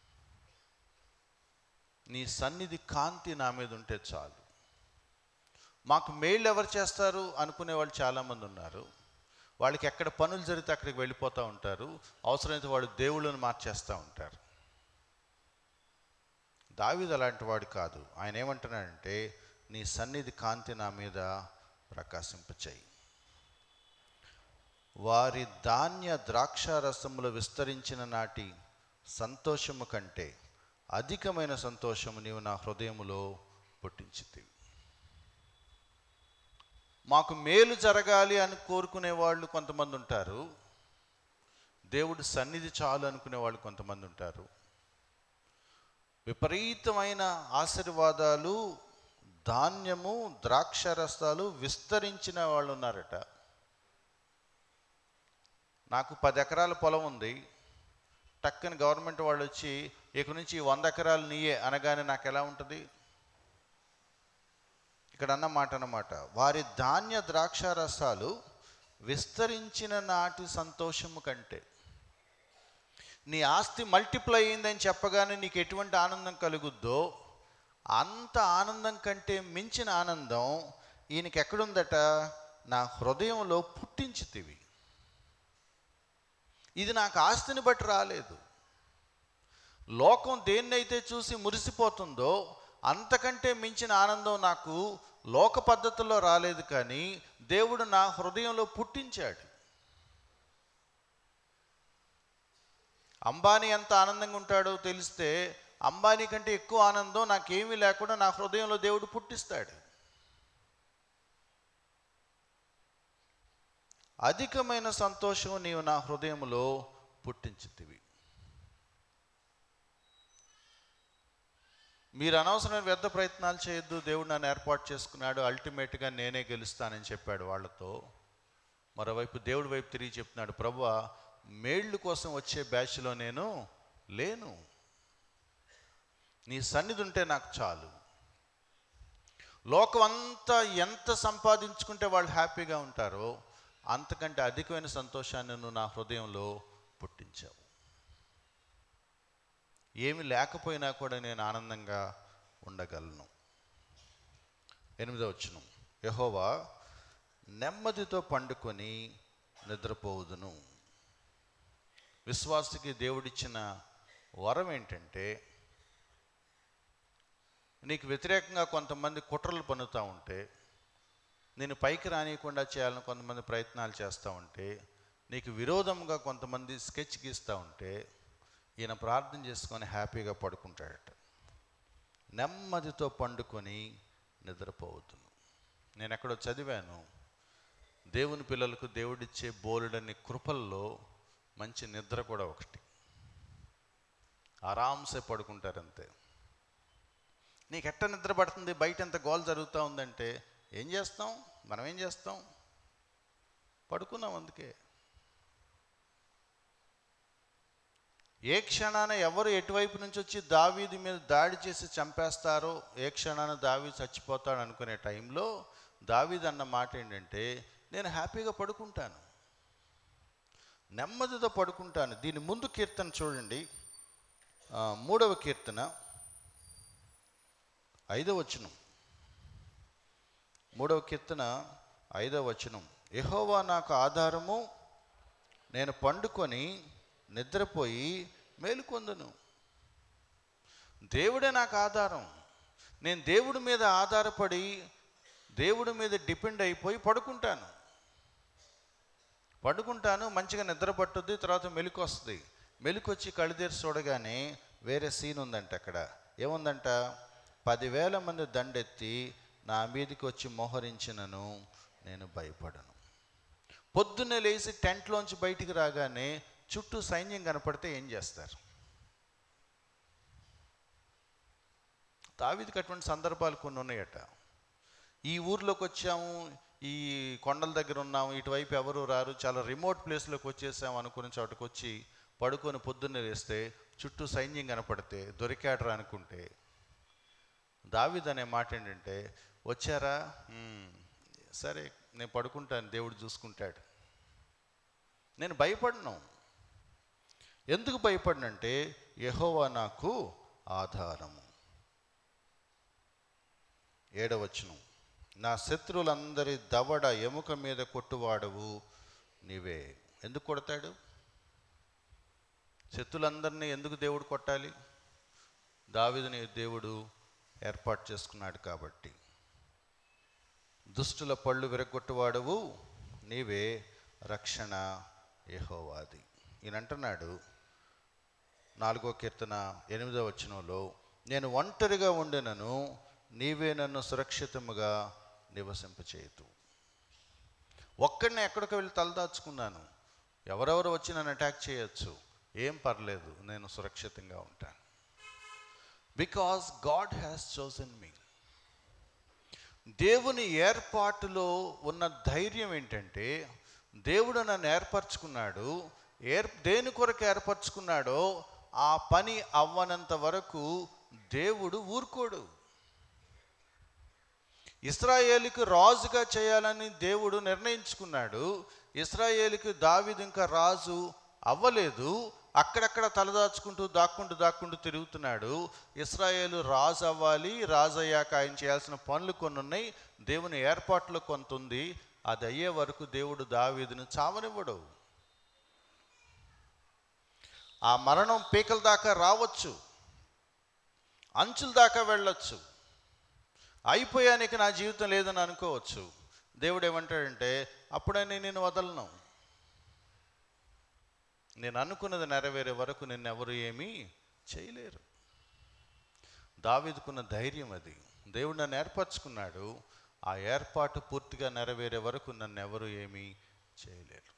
నీ సన్నిధి కాంతి నా మీద ఉంటే చాలు. మాకు మేళ్ళు ఎవరు చేస్తారు అనుకునే వాళ్ళు చాలామంది ఉన్నారు. వాళ్ళకి ఎక్కడ పనులు జరిగితే అక్కడికి వెళ్ళిపోతూ ఉంటారు. అవసరమైతే వాడు దేవుళ్ళని మార్చేస్తూ ఉంటారు. దావీదు అలాంటి వాడు కాదు. ఆయన ఏమంటున్నాడంటే, నీ సన్నిధి కాంతి నా మీద ప్రకాశింపచేయి. వారి ధాన్య ద్రాక్షారసములు విస్తరించిన నాటి సంతోషము కంటే అధికమైన సంతోషము నీవు నా హృదయములో పుట్టించితివి. మాకు మేలు జరగాలి అని కోరుకునే వాళ్ళు కొంతమంది ఉంటారు. దేవుడి సన్నిధి చాలు అనుకునే వాళ్ళు కొంతమంది ఉంటారు. విపరీతమైన ఆశీర్వాదాలు, ధాన్యము, ద్రాక్షరసాలు విస్తరించిన వాళ్ళు ఉన్నారట. నాకు 10 ఎకరాల పొలం ఉంది. టక్కని గవర్నమెంట్ వాళ్ళు వచ్చి ఇక నుంచి 100 ఎకరాలు నీయే అనగానే నాకు ఎలా ఉంటుంది? ఇక్కడ అన్నమాట, వారి ధాన్య ద్రాక్షారసాలు విస్తరించిన నాటి సంతోషము కంటే, నీ ఆస్తి మల్టిప్లై అయిందని చెప్పగానే నీకు ఎటువంటి ఆనందం కలుగుద్దో అంత ఆనందం కంటే మించిన ఆనందం ఈయనకి ఎక్కడుందట? నా హృదయంలో పుట్టించితివి. ఇది నాకు ఆస్తిని బట్టి రాలేదు. లోకం దేన్నైతే చూసి మురిసిపోతుందో అంతకంటే మించిన ఆనందం నాకు లోక పద్ధతుల్లో రాలేదు, కానీ దేవుడు నా హృదయంలో పుట్టించాడు. అంబానీ ఎంత ఆనందంగా ఉంటాడో తెలిస్తే, అంబానీ కంటే ఎక్కువ ఆనందం నాకేమీ లేకుండా నా హృదయంలో దేవుడు పుట్టిస్తాడు. అధికమైన సంతోషం నీవు నా హృదయంలో పుట్టించితివి. మీరు అనవసరమైన వ్యర్థ ప్రయత్నాలు చేయొద్దు, దేవుడు నన్ను ఏర్పాటు చేసుకున్నాడు, అల్టిమేట్గా నేనే గెలుస్తానని చెప్పాడు వాళ్ళతో. మరోవైపు దేవుడి వైపు తిరిగి చెప్తున్నాడు, ప్రభువా, మేళ్ళు కోసం వచ్చే బ్యాచ్లో నేను లేను, నీ సన్నిధి ఉంటే నాకు చాలు. లోకం అంతా ఎంత సంపాదించుకుంటే వాళ్ళు హ్యాపీగా ఉంటారో అంతకంటే అధికమైన సంతోషాన్ని నువ్వు నా హృదయంలో పుట్టించావు. ఏమి లేకపోయినా కూడా నేను ఆనందంగా ఉండగలను. 8వ వచనం, యెహోవా నెమ్మదితో పండుకొని నిద్రపోవుదును. విశ్వాసికి దేవుడిచ్చిన వరం ఏంటంటే, నీకు వ్యతిరేకంగా కొంతమంది కుట్రలు పన్నుతూ ఉంటే, నేను పైకి రానియకుండా చేయాలని కొంతమంది ప్రయత్నాలు చేస్తూ ఉంటే, నీకు విరోధంగా కొంతమంది స్కెచ్ గీస్తూ ఉంటే, ఈయన ప్రార్థన చేసుకొని హ్యాపీగా పడుకుంటాడట. నెమ్మదితో పండుకొని నిద్రపోవద్దును. నేను ఎక్కడో చదివాను, దేవుని పిల్లలకు దేవుడిచ్చే బోలెడన్ని కృపల్లో మంచి నిద్ర కూడా ఒకటి. ఆరాంసే పడుకుంటారంతే. నీకు ఎట్ట నిద్ర పడుతుంది? బయట ఎంత గోల్ జరుగుతూ ఉందంటే ఏం చేస్తాం? మనం ఏం చేస్తాం? పడుకున్నాం. అందుకే ఏ క్షణాన ఎవరు ఎటువైపు నుంచి వచ్చి దావీదు మీద దాడి చేసి చంపేస్తారో, ఏ క్షణాన దావీదు చచ్చిపోతాడు అనుకునే టైంలో దావీదు అన్న మాట ఏంటంటే, నేను హ్యాపీగా పడుకుంటాను, నెమ్మదితో పడుకుంటాను. దీని ముందు కీర్తన చూడండి, 3వ కీర్తన 5వ వచనం. 3వ కీర్తన 5వ వచనం, యెహోవా నాకు ఆధారము, నేను పండుకొని నిద్రపోయి మేలుకొందును. దేవుడే నాకు ఆధారం. నేను దేవుడి మీద ఆధారపడి, దేవుడి మీద డిపెండ్ అయిపోయి పడుకుంటాను. మంచిగా నిద్ర పట్టుద్ది. తర్వాత మెలుకు వస్తుంది. మెలుకొచ్చి కళ్ళు తెరిచి చూడగానే వేరే సీన్ ఉందంట. అక్కడ ఏముందంట? 10,000 మంది దండెత్తి నా మీదకి వచ్చి మోహరించినను నేను భయపడను. పొద్దున్నే లేచి టెంట్లోంచి బయటికి రాగానే చుట్టూ సైన్యం కనపడితే ఏం చేస్తారు? దావీదుకి అటువంటి సందర్భాలు కొన్ని ఉన్నాయట. ఈ ఊర్లోకి వచ్చాము, ఈ కొండల దగ్గర ఉన్నాము, ఇటువైపు ఎవరు రారు, చాలా రిమోట్ ప్లేస్లోకి వచ్చేసాము అనుకుని చోటుకు వచ్చి పడుకొని పొద్దున్నే లేస్తే చుట్టూ సైన్యం కనపడితే దొరికాడరా అనుకుంటే, దావీదు అనే మాట ఏంటంటే, వచ్చారా, సరే నేను పడుకుంటాను, దేవుడు చూసుకుంటాడు. నేను భయపడను. ఎందుకు భయపడనంటే యెహోవా నాకు ఆధారము. 7వ వచనం, నా శత్రువులందరి దవడ ఎముక మీద కొట్టువాడవు నీవే. ఎందుకు కొడతాడు? శత్రులందరినీ ఎందుకు దేవుడు కొట్టాలి? దావీదుని దేవుడు ఏర్పాటు చేసుకున్నాడు కాబట్టి. దుష్టుల పళ్ళు విరగొట్టువాడవు నీవే, రక్షణ యెహోవాది. ఈయన అంటున్నాడు 4వ కీర్తన 8వ వచనంలో, నేను ఒంటరిగా ఉండినను నీవే నన్ను సురక్షితముగా నివసింపచేయదు. ఒక్కడిని ఎక్కడికి వెళ్ళి తలదాచుకున్నాను, ఎవరెవరు వచ్చి నన్ను అటాక్ చేయొచ్చు, ఏం పర్లేదు, నేను సురక్షితంగా ఉంటాను. Because God has chosen me. దేవుని ఏర్పాటులో ఉన్న ధైర్యం ఏంటంటే, దేవుడు నన్ను ఏర్పరచుకున్నాడు. దేని కొరకు ఏర్పరచుకున్నాడో ఆ పని అవ్వనంత వరకు దేవుడు ఊరుకోడు. ఇశ్రాయేలుకి రాజుగా చేయాలని దేవుడు నిర్ణయించుకున్నాడు. ఇశ్రాయేలుకి దావీదు ఇంకా రాజు అవ్వలేదు. అక్కడక్కడ తలదాచుకుంటూ దాక్కుంటూ తిరుగుతున్నాడు. ఇశ్రాయేలు రాజు అవ్వాలి. రాజు అయ్యాక ఆయన చేయాల్సిన పనులు కొన్ని ఉన్నాయి, దేవుని ఏర్పాట్లో కొంత ఉంది. అది అయ్యే వరకు దేవుడు దావీదును చావనివ్వడు. ఆ మరణం పీకల దాకా రావచ్చు, అంచుల దాకా వెళ్ళొచ్చు, అయిపోయానికి నా జీవితం లేదని అనుకోవచ్చు. దేవుడు ఏమంటాడంటే, అప్పుడని నేను వదలను, నేను అనుకున్నది నెరవేరే వరకు నిన్నెవరు ఏమీ చేయలేరు. దావీదుకున్న ధైర్యం అది. దేవుడు నన్ను ఏర్పరచుకున్నాడు, ఆ ఏర్పాటు పూర్తిగా నెరవేరే వరకు నన్ను ఎవరు ఏమీ చేయలేరు.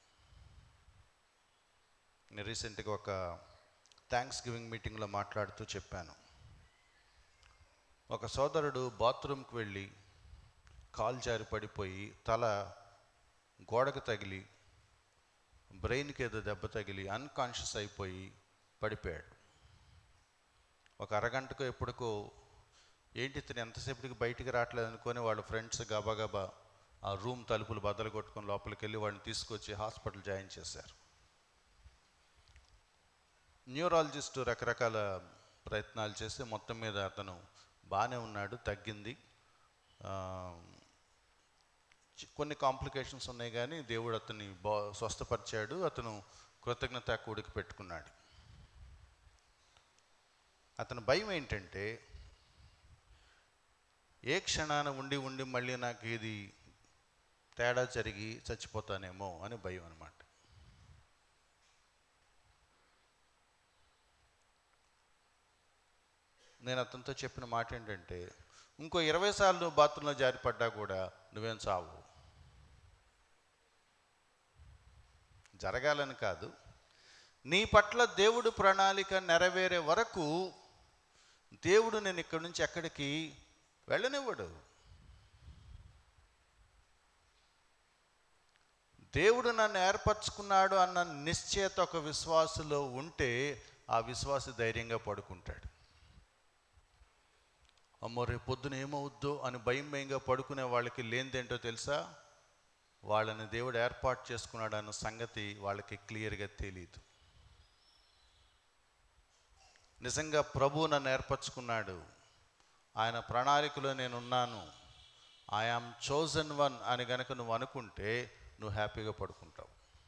నేను రీసెంట్గా ఒక థ్యాంక్స్ గివింగ్ మీటింగ్లో మాట్లాడుతూ చెప్పాను, ఒక సోదరుడు బాత్రూమ్కి వెళ్ళి కాలు జారి పడిపోయి తల గోడకు తగిలి బ్రెయిన్కి ఏదో దెబ్బ తగిలి అన్కాన్షియస్ అయిపోయి పడిపోయాడు. ఒక అరగంటకో ఎప్పటికో, ఏంటి ఇతను ఎంతసేపటికి బయటికి రావట్లేదు అనుకొని వాళ్ళ ఫ్రెండ్స్ గబగబా ఆ రూమ్ తలుపులు బద్దలు కొట్టుకొని లోపలికి వెళ్ళి వాడిని తీసుకొచ్చి హాస్పిటల్ జాయిన్ చేశారు. న్యూరాలజిస్టు రకరకాల ప్రయత్నాలు చేస్తే మొత్తం మీద అతను బాగానే ఉన్నాడు, తగ్గింది. కొన్ని కాంప్లికేషన్స్ ఉన్నాయి కానీ దేవుడు అతన్ని స్వస్థపరిచాడు. అతను కృతజ్ఞత కూడికి పెట్టుకున్నాడు. అతని భయం ఏంటంటే, ఏ క్షణాన ఉండి ఉండి మళ్ళీ నాకు ఇది తేడా జరిగి చచ్చిపోతానేమో అని భయం అన్నమాట. నేను అతనితో చెప్పిన మాట ఏంటంటే, ఇంకో 20 సార్లు నువ్వు బాత్రూంలో జారిపడ్డా కూడా నువ్వేం చావు. జరగాలని కాదు, నీ పట్ల దేవుడు ప్రణాళిక నెరవేరే వరకు దేవుడు నేను ఇక్కడి నుంచి ఎక్కడికి వెళ్ళనివ్వడు. దేవుడు నన్ను ఏర్పరచుకున్నాడు అన్న నిశ్చయత ఒక విశ్వాసులో ఉంటే ఆ విశ్వాసి ధైర్యంగా పడుకుంటాడు. అమ్మో రేపు పొద్దున ఏమవుద్దో అని భయంగా పడుకునే వాళ్ళకి లేనిదేంటో తెలుసా? వాళ్ళని దేవుడు ఏర్పాటు చేసుకున్నాడు అన్న సంగతి వాళ్ళకి క్లియర్గా తెలియదు. నిజంగా ప్రభువు నన్ను ఏర్పరచుకున్నాడు, ఆయన ప్రణాళికలో నేనున్నాను, ఐ యామ్ చోజన్ వన్ అని గనక నువ్వు అనుకుంటే నువ్వు హ్యాపీగా పడుకుంటావు.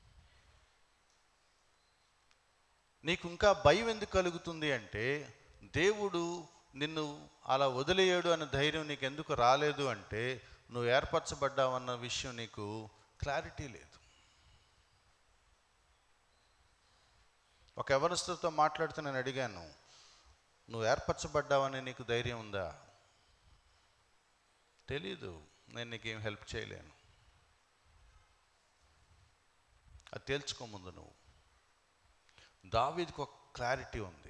నీకు ఇంకా భయం ఎందుకు కలుగుతుంది అంటే, దేవుడు నిన్ను అలా వదిలేయడు అన్న ధైర్యం నీకు ఎందుకు రాలేదు అంటే, నువ్వు ఏర్పరచబడ్డావన్న విషయం నీకు క్లారిటీ లేదు. ఒక యవనస్తుతో మాట్లాడుతూ నేను అడిగాను, నువ్వు ఏర్పరచబడ్డావని నీకు ధైర్యం ఉందా? తెలీదు, నేను నీకేం హెల్ప్ చేయలేను. అది తేల్చుకో ముందు నువ్వు. దావీదుకు ఒక క్లారిటీ ఉంది.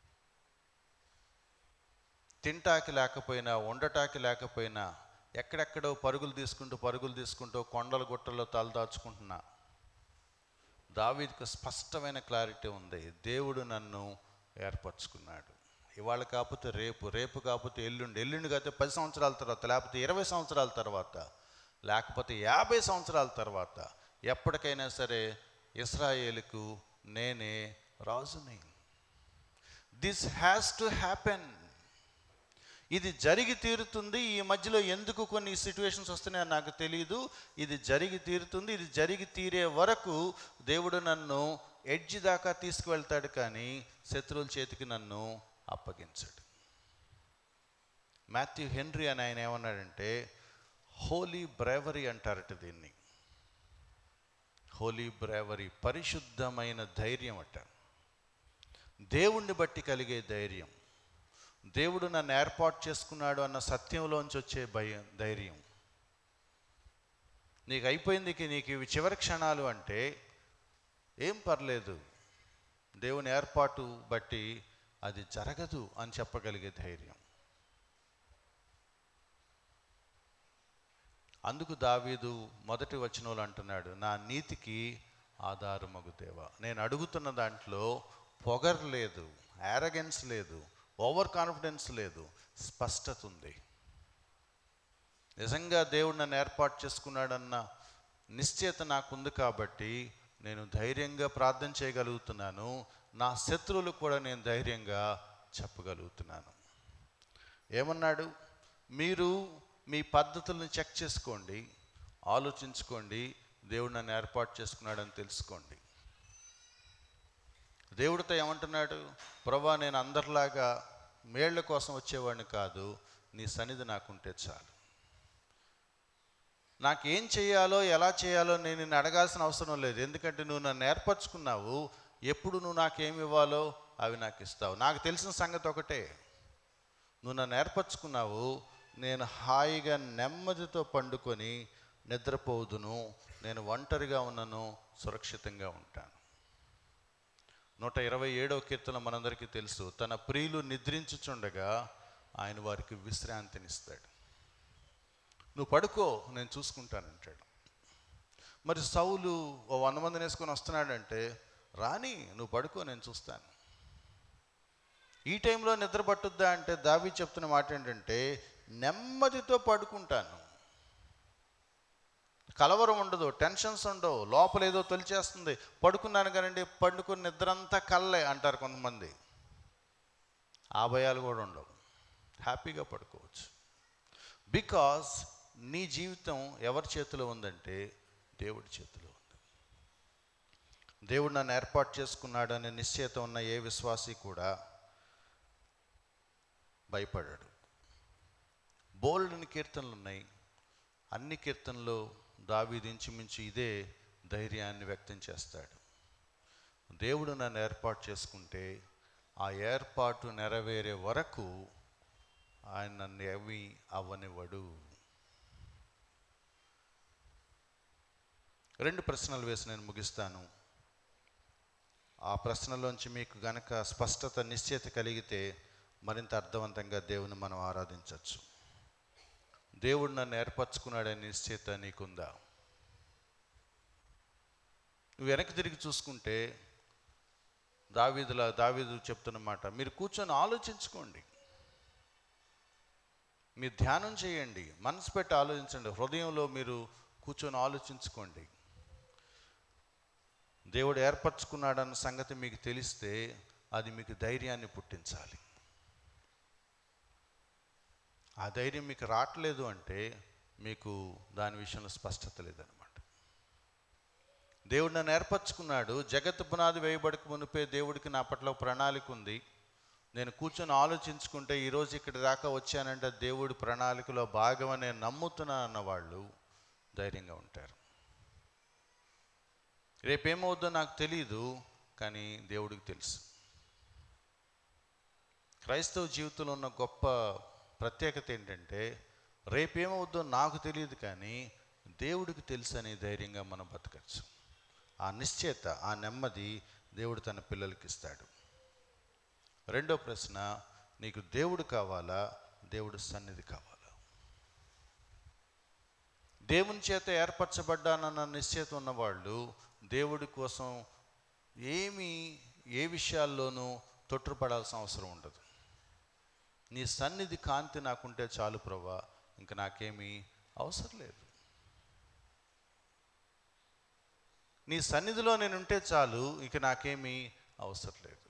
తింటాకి లేకపోయినా, ఉండటాకి లేకపోయినా, ఎక్కడెక్కడో పరుగులు తీసుకుంటూ కొండల గుట్టల్లో తలదాచుకుంటున్నా దావీదుకు స్పష్టమైన క్లారిటీ ఉంది. దేవుడు నన్ను ఏర్పరచుకున్నాడు. ఇవాళ కాకపోతే రేపు, రేపు కాకపోతే ఎల్లుండి, ఎల్లుండి కాకపోతే 10 సంవత్సరాల తర్వాత, లేకపోతే 20 సంవత్సరాల తర్వాత, లేకపోతే 50 సంవత్సరాల తర్వాత, ఎప్పటికైనా సరే ఇశ్రాయేలుకు నేనే రాజుని. This has to happen. ఇది జరిగి తీరుతుంది. ఈ మధ్యలో ఎందుకు కొన్ని సిచ్యువేషన్స్ వస్తున్నాయో నాకు తెలియదు. ఇది జరిగి తీరుతుంది. ఇది జరిగి తీరే వరకు దేవుడు నన్ను ఎడ్జ్ దాకా తీసుకువెళ్తాడు, కానీ శత్రువుల చేతికి నన్ను అప్పగించాడు. మాథ్యూ హెన్రీ అని ఆయన ఏమన్నాడంటే, హోలీ బ్రేవరీ అంటారట దీన్ని. హోలీ బ్రేవరీ, పరిశుద్ధమైన ధైర్యం అట. దేవుణ్ణి బట్టి కలిగే ధైర్యం, దేవుడు నన్ను ఏర్పాటు చేసుకున్నాడు అన్న సత్యంలోంచి వచ్చే ధైర్యం. నీకు అయిపోయింది, నీకు ఇవి చివరి క్షణాలు అంటే ఏం పర్లేదు, దేవుని ఏర్పాటు బట్టి అది జరగదు అని చెప్పగలిగే ధైర్యం. అందుకు దావీదు మొదటి వచనంలో అంటున్నాడు, నా నీతికి ఆధారమగు దేవా. నేను అడుగుతున్న దాంట్లో పొగరు లేదు, యారగెన్స్ లేదు, ఓవర్ కాన్ఫిడెన్స్ లేదు, స్పష్టత ఉంది. నిజంగా దేవుడు నన్ను ఏర్పాటు చేసుకున్నాడన్న నిశ్చయత నాకుంది కాబట్టి నేను ధైర్యంగా ప్రార్థన చేయగలుగుతున్నాను. నా శత్రువులకు కూడా నేను ధైర్యంగా చెప్పగలుగుతున్నాను. ఏమన్నాడు? మీరు మీ పద్ధతులను చెక్ చేసుకోండి, ఆలోచించుకోండి, దేవుడు నన్ను ఏర్పాటు చేసుకున్నాడని తెలుసుకోండి. దేవుడితో ఏమంటున్నాడు? ప్రభా, నేను అందరిలాగా మేళ్ల కోసం వచ్చేవాడిని కాదు, నీ సన్నిధి నాకుంటే చాలు. నాకేం చేయాలో ఎలా చేయాలో నేను నిన్ను అడగాల్సిన అవసరం లేదు, ఎందుకంటే నువ్వు నన్ను ఏర్పరచుకున్నావు. ఎప్పుడు నువ్వు నాకేమి ఇవ్వాలో అవి నాకు ఇస్తావు. నాకు తెలిసిన సంగతి ఒకటే, నువ్వు నన్ను ఏర్పరచుకున్నావు, నేను హాయిగా నెమ్మదితో పండుకొని నిద్రపోదును, నేను ఒంటరిగా ఉన్నను, సురక్షితంగా ఉంటాను. 127వ కీర్తన మనందరికీ తెలుసు, తన ప్రియులు నిద్రించుచుండగా ఆయన వారికి విశ్రాంతినిస్తాడు. నువ్వు పడుకో, నేను చూసుకుంటానంటాడు. మరి సౌలు 100 మందిని వేసుకొని వస్తున్నాడంటే, రాని, నువ్వు పడుకో, నేను చూస్తాను. ఈ టైంలో నిద్ర పట్టుద్దా అంటే దావీదు చెప్తున్న మాట ఏంటంటే, నెమ్మదితో పడుకుంటాను, కలవరం ఉండదు, టెన్షన్స్ ఉండవు, లోపల ఏదో తొలిచేస్తుంది, పడుకున్నాను కానండి, పండుకుని నిద్రంతా కల్లే అంటారు కొంతమంది. ఆ భయాలు కూడా ఉండవు, హ్యాపీగా పడుకోవచ్చు. బికాజ్ నీ జీవితం ఎవరి చేతిలో ఉందంటే దేవుడి చేతిలో ఉంది. దేవుడు నన్ను ఏర్పాటు చేసుకున్నాడు అనే నిశ్చయత ఉన్న ఏ విశ్వాసి కూడా భయపడాడు. బోల్డ్ని కీర్తనలు ఉన్నాయి. అన్ని కీర్తనలు దావీదు ఇంచుమించు ఇదే ధైర్యాన్ని వ్యక్తం చేస్తాడు. దేవుడు నన్ను ఏర్పాటు చేసుకుంటే ఆ ఏర్పాటు నెరవేరే వరకు ఆయన నన్ను ఏమీ అవ్వనివ్వడు. 2 ప్రశ్నలు వేసి నేను ముగిస్తాను. ఆ ప్రశ్నలోంచి మీకు గనక స్పష్టత, నిశ్చయత కలిగితే మరింత అర్థవంతంగా దేవుని మనం ఆరాధించవచ్చు. దేవుడు నన్ను ఏర్పరచుకున్నాడనే నిశ్చయత నీకుందా? నువ్వు వెనక్కి తిరిగి చూసుకుంటే దావీదు చెప్తున్న మాట, మీరు కూర్చొని ఆలోచించుకోండి, మీరు ధ్యానం చేయండి, మనసు పెట్టి ఆలోచించండి, హృదయంలో మీరు కూర్చొని ఆలోచించుకోండి. దేవుడు ఏర్పరచుకున్నాడన్న సంగతి మీకు తెలిస్తే అది మీకు ధైర్యాన్ని పుట్టించాలి. ఆ ధైర్యం మీకు రావట్లేదు అంటే మీకు దాని విషయంలో స్పష్టత లేదనమాట. దేవుడు నన్ను ఏర్పరచుకున్నాడు, జగత్తు పునాది వేయబడక మునిపే దేవుడికి నా పట్ల ప్రణాళిక ఉంది, నేను కూర్చొని ఆలోచించుకుంటే ఈరోజు ఇక్కడ దాకా వచ్చానంటే దేవుడి ప్రణాళికలో భాగమనే నమ్ముతున్నాను అన్న వాళ్ళు ధైర్యంగా ఉంటారు. రేపేమవుద్దో నాకు తెలియదు, కానీ దేవుడికి తెలుసు. క్రైస్తవ జీవితంలో ఉన్న గొప్ప ప్రత్యేకత ఏంటంటే, రేపేమవుద్దో నాకు తెలియదు కానీ దేవుడికి తెలుసు అనే ధైర్యంగా మనం బతకచ్చు. ఆ నిశ్చయత, ఆ నెమ్మది దేవుడు తన పిల్లలకి ఇస్తాడు. రెండో ప్రశ్న, నీకు దేవుడు కావాలా, దేవుడు సన్నిధి కావాలా? దేవుని చేత ఏర్పరచబడ్డానన్న నిశ్చయిత ఉన్నవాళ్ళు దేవుడి కోసం ఏ విషయాల్లోనూ తొట్టుపడాల్సిన అవసరం ఉండదు. నీ సన్నిధి కాంతి నాకుంటే చాలు ప్రభువా, ఇంకా నాకేమీ అవసరం లేదు. నీ సన్నిధిలో నేనుంటే చాలు, ఇక నాకేమీ అవసరం లేదు.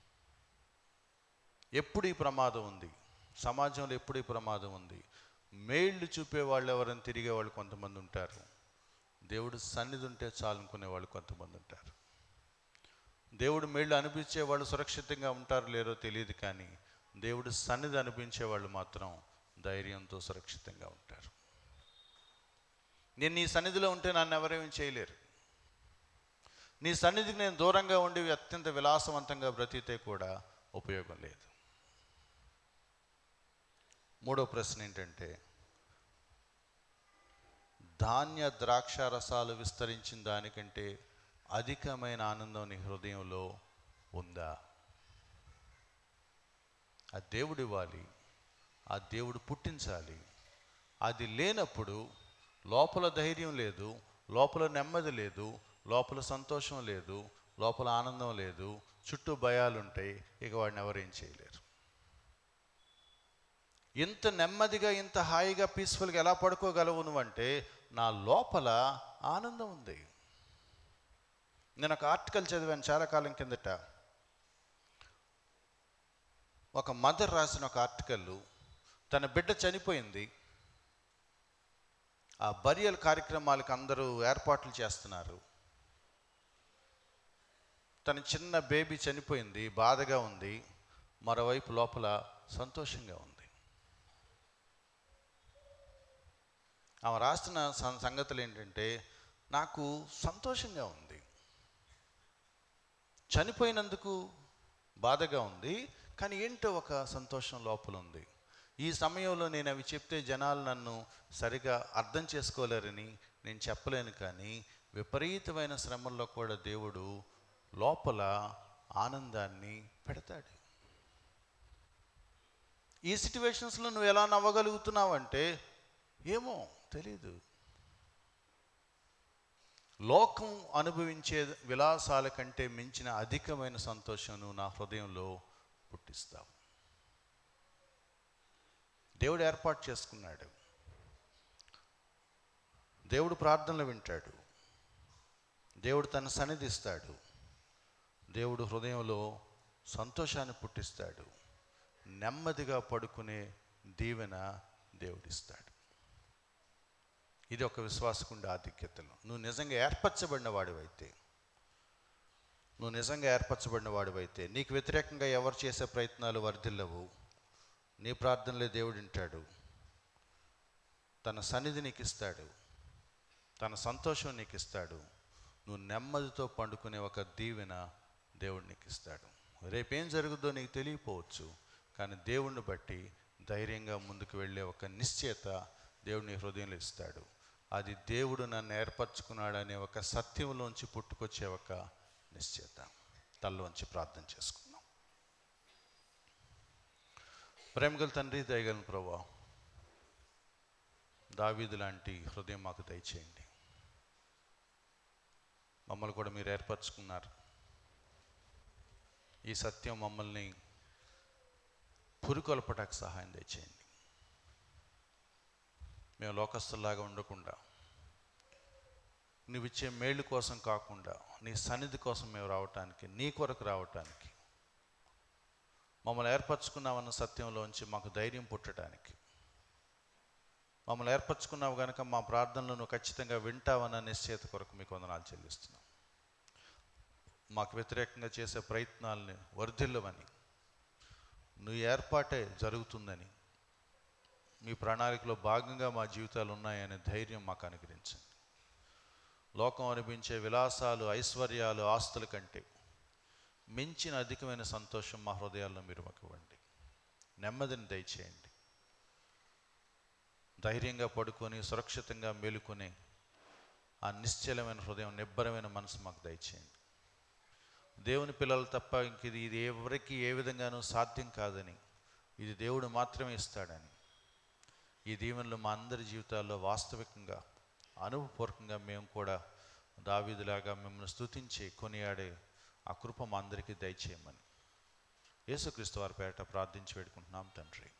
ఎప్పుడు ఈ ప్రమాదం ఉంది సమాజంలో, ఎప్పుడు ఈ ప్రమాదం ఉంది? మేళ్ళు చూపేవాళ్ళు ఎవరైనా తిరిగే వాళ్ళు కొంతమంది ఉంటారు. దేవుడు సన్నిధి ఉంటే చాలు అనుకునే వాళ్ళు కొంతమంది ఉంటారు. దేవుడు మేళ్ళు అనిపించే వాళ్ళు సురక్షితంగా ఉంటారు లేరో తెలియదు, కానీ దేవుడు సన్నిధి అనిపించే వాళ్ళు మాత్రం ధైర్యంతో సురక్షితంగా ఉంటారు. నేను నీ సన్నిధిలో ఉంటే నన్ను ఎవరేమీ చేయలేరు. నీ సన్నిధికి నేను దూరంగా ఉండి అత్యంత విలాసవంతంగా బ్రతికితే కూడా ఉపయోగం లేదు. మూడో ప్రశ్న ఏంటంటే, ధాన్య ద్రాక్ష రసాలు విస్తరించిన దానికంటే అధికమైన ఆనందం నీ హృదయంలో ఉందా? ఆ దేవుడు ఇవ్వాలి, ఆ దేవుడు పుట్టించాలి. అది లేనప్పుడు లోపల ధైర్యం లేదు, లోపల నెమ్మది లేదు, లోపల సంతోషం లేదు, లోపల ఆనందం లేదు, చుట్టూ భయాలుంటాయి. ఇక వాడిని ఎవరేం చేయలేరు. ఇంత నెమ్మదిగా, ఇంత హాయిగా, పీస్ఫుల్గా ఎలా పడుకోగలవు నువ్వంటే, నా లోపల ఆనందం ఉంది. నేను ఒక ఆర్టికల్ చదివాను చాలా కాలం కిందట. ఒక మదర్ రాసిన ఒక ఆర్టికల్. తన బిడ్డ చనిపోయింది. ఆ బరియల్ కార్యక్రమాలకు అందరూ ఏర్పాట్లు చేస్తున్నారు. తన చిన్న బేబీ చనిపోయింది, బాధగా ఉంది. మరోవైపు లోపల సంతోషంగా ఉంది. ఆమె రాస్తున్న సంగతులు ఏంటంటే, నాకు సంతోషంగా ఉంది, చనిపోయినందుకు బాధగా ఉంది, కానీ ఏంటో ఒక సంతోషం లోపల ఉంది. ఈ సమయంలో నేను అవి చెప్తే జనాలు నన్ను సరిగా అర్థం చేసుకోలేరని నేను చెప్పలేను, కానీ విపరీతమైన శ్రమల్లో కూడా దేవుడు లోపల ఆనందాన్ని పెడతాడు. ఈ సిట్యువేషన్స్లో నువ్వు ఎలా నవ్వగలుగుతున్నావు అంటే, ఏమో తెలీదు. లోకం అనుభవించే విలాసాల కంటే మించిన అధికమైన సంతోషం నువ్వు నా హృదయంలో పుట్టిస్తావు. దేవుడు ఏర్పాటు చేసుకున్నాడు. దేవుడు ప్రార్థనలు వింటాడు. దేవుడు తన సన్నిధిస్తాడు. దేవుడు హృదయంలో సంతోషాన్ని పుట్టిస్తాడు. నెమ్మదిగా పడుకునే దీవెన దేవుడిస్తాడు. ఇది ఒక విశ్వాసకుండే ఆధిక్యతలు. నువ్వు నిజంగా ఏర్పరచబడిన వాడివైతే, నీకు వ్యతిరేకంగా ఎవరు చేసే ప్రయత్నాలు వర్ధిల్లవు. నీ ప్రార్థనలే దేవుడు వింటాడు. తన సన్నిధి నీకు ఇస్తాడు, తన సంతోషం నీకు ఇస్తాడు. నువ్వు నెమ్మదితో పండుకునే ఒక దీవెన దేవుడు నీకు ఇస్తాడు. రేపేం జరుగుద్దో నీకు తెలియకపోవచ్చు, కానీ దేవుణ్ణి బట్టి ధైర్యంగా ముందుకు వెళ్ళే ఒక నిశ్చయత దేవుడు నీ హృదయంలో ఇస్తాడు. అది దేవుడు నన్ను ఏర్పరచుకున్నాడనే ఒక సత్యంలోంచి పుట్టుకొచ్చే ఒక నిశ్చయత. తల్లోంచి ప్రార్థన చేసుకుందాం. ప్రేమగల తండ్రి, దయగల ప్రభువా, దావీదు లాంటి హృదయం మాకు దయచేయండి. మమ్మల్ని కూడా మీరు ఏర్పరచుకున్నారు. ఈ సత్యం మమ్మల్ని పురికొల్పటానికి సహాయం దయచేయండి. మేము లోకస్తుల్లాగా ఉండకుండా, నువ్విచ్చే మేళ్ళు కోసం కాకుండా, నీ సన్నిధి కోసం మేము రావటానికి, నీ కొరకు రావటానికి, మమ్మల్ని ఏర్పరచుకున్నావన్న సత్యంలోంచి మాకు ధైర్యం పుట్టడానికి, మమ్మల్ని ఏర్పరచుకున్నావు కనుక మా ప్రార్థనలు నువ్వు ఖచ్చితంగా వింటావన్న నిశ్చయత కొరకు మీకు వందనాలు చెల్లిస్తున్నాం. మాకు వ్యతిరేకంగా చేసే ప్రయత్నాలని వర్ధిల్లవని, నువ్వు ఏర్పాటే జరుగుతుందని, మీ ప్రణాళికలో భాగంగా మా జీవితాలు ఉన్నాయనే ధైర్యం మాకు అనుగ్రహించండి. లోకం అనిపించే విలాసాలు, ఐశ్వర్యాలు, ఆస్తుల కంటే మించిన అధికమైన సంతోషం మా హృదయాల్లో మీరు మాకు ఇవ్వండి. నెమ్మదిని దయచేయండి. ధైర్యంగా పడుకొని సురక్షితంగా మేలుకొని ఆ నిశ్చలమైన హృదయం, నిబ్బరమైన మనసు మాకు దయచేయండి. దేవుని పిల్లలు తప్ప ఇంక ఇది ఎవరికి ఏ విధంగానూ సాధ్యం కాదని, ఇది దేవుడు మాత్రమే ఇస్తాడని, ఈ దీవెనలు మా అందరి జీవితాల్లో వాస్తవికంగా అనుభవపూర్వకంగా మేము కూడా దావీదులాగా మిమ్మల్ని స్తుతించి కొనియాడే ఆ కృప మా అందరికీ దయచేయమని యేసుక్రీస్తు వారి పేరిట ప్రార్థించి వేడుకుంటున్నాం తండ్రి.